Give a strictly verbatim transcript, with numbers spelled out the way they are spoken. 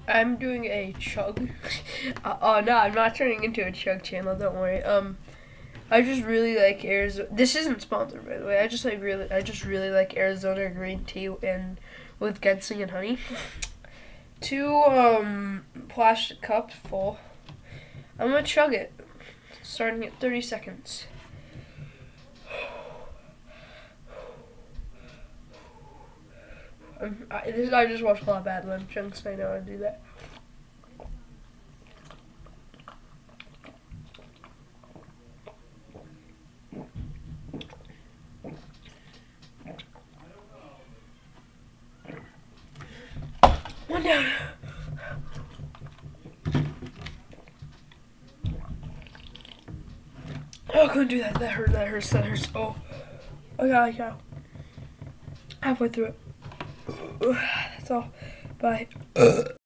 I'm doing a chug. uh, oh no, I'm not turning into a chug channel. Don't worry. Um, I just really like Arizona. This isn't sponsored, by the way. I just like really, I just really like Arizona green tea and with ginseng and honey. Two um plastic cups full. I'm gonna chug it, starting at thirty seconds. Um, I, this I just watched a lot of Bad Limb Chunks, so I know how to do that. One down. Oh, I couldn't do that. That hurt. That hurts. That hurts. Oh, I got. I got. Halfway through it. That's all. Bye.